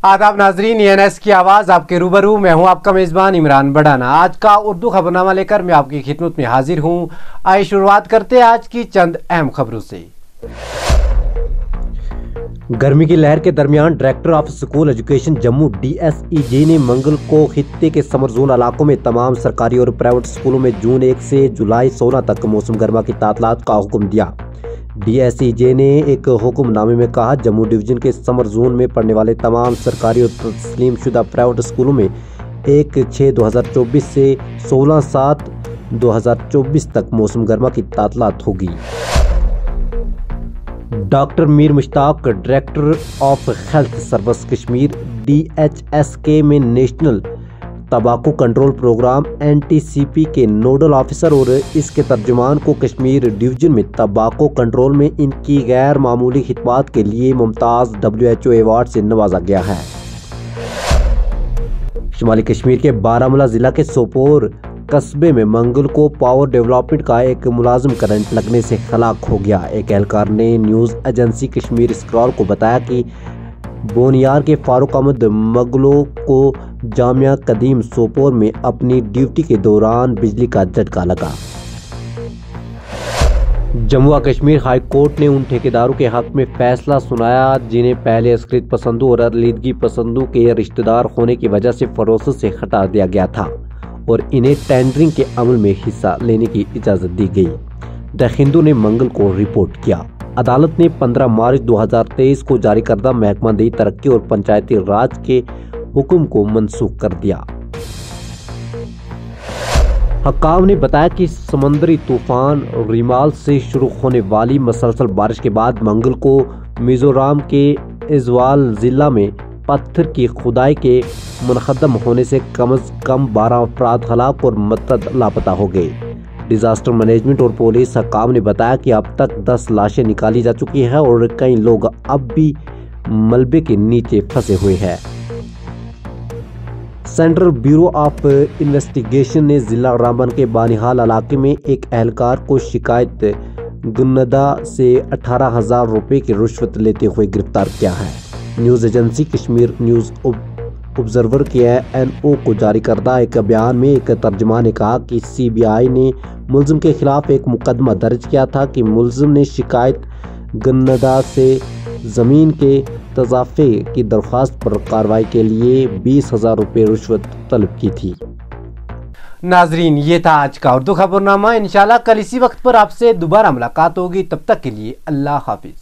आदाब नाजरीन, ENS की आवाज़ आपके रूबरू। मैं हूं आपका मेज़बान इमरान बड़ाना। आज का उर्दू खबरनामा लेकर मैं आपकी खिदमत में हाजिर हूं। आइए शुरुआत करते हैं आज की चंद अहम खबरों से। गर्मी की लहर के दरमियान director of school education Jammu DSEJ ने मंगल को खित्ते के समर जोन इलाकों में तमाम सरकारी और प्राइवेट स्कूलों में जून 1 से जुलाई 16 तक मौसम गर्मा की तातलात का हुक्म दिया। DSEJ ने एक हुक्मनामे में कहा, जम्मू डिवीजन के समर जोन में पढ़ने वाले तमाम सरकारी और तस्लीम शुदा प्राइवेट स्कूलों में 1/6/2024 से 16/7/2024 तक मौसम गर्मा की तातलात होगी। Doctor Mir Mushtaq, director of health service Kashmir DHSK में नेशनल तंबाकू कंट्रोल प्रोग्राम NTCP के नोडल ऑफिसर और इसके तर्जुमान को कश्मीर डिवीजन में तंबाकू कंट्रोल में इनकी गैर मामूली खिदमत के लिए मुमताज़ WHO अवार्ड से नवाजा गया है। शुमाली कश्मीर के बारामूला जिला के सोपोर कस्बे में मंगल को पावर डेवलपमेंट का एक मुलाजिम करंट लगने से हलाक हो गया। एक एहलकार ने न्यूज़ एजेंसी कश्मीर स्क्रॉल को बताया कि बोनियार के फारूक अहमद मगलो को जामिया कदीम सोपोर में अपनी ड्यूटी के दौरान बिजली का झटका लगा। जम्मू कश्मीर हाई कोर्ट ने उन ठेकेदारों के हक में फैसला सुनाया जिन्हें पहले अस्करियत पसंदों और अलीदगी पसंदों के रिश्तेदार होने की वजह से फरोख्त से हटा दिया गया था और इन्हें टेंडरिंग के अमल में हिस्सा लेने की इजाज़त दी गई। द हिंदू ने मंगल को रिपोर्ट किया, अदालत ने 15 मार्च 2023 को जारी करदा महकमा दी तरक्की और पंचायती राज के हुक्म को मनसूख कर दिया। हकाम ने बताया कि समंदरी तूफान रिमाल से शुरू होने वाली मुसलसल बारिश के बाद मंगल को मिजोरम के इजवाल जिला में पत्थर की खुदाई के मुनहदम होने से कम अज कम 12 अफराद हलाक और मतद लापता हो गए। डिजास्टर मैनेजमेंट और पुलिस हकाम ने बताया कि अब तक 10 लाशें निकाली जा चुकी हैं और कई लोग अब भी मलबे के नीचे फंसे हुए हैं। सेंट्रल ब्यूरो ऑफ इन्वेस्टिगेशन ने जिला रामबन के बानिहाल इलाके में एक एहलकार को शिकायत गुन्नदा से 18,000 रुपए की रिश्वत लेते हुए गिरफ्तार किया है। News agency Kashmir news observer के NO को जारी करदा एक बयान में एक तर्जुमान ने कहा कि CBI ने मुल्जिम के खिलाफ एक मुकदमा दर्ज किया था कि मुल्जिम ने शिकायत गन्नदा से ज़मीन के तजाफ़े की दरख्वास्त पर कार्रवाई के लिए 20,000 रुपये रिश्वत तलब की थी। नाजरीन, ये था आज का उर्दू खबरनामा। इंशाल्लाह कल इसी वक्त पर आपसे दोबारा मुलाकात होगी। तब तक के लिए अल्लाह हाफिज।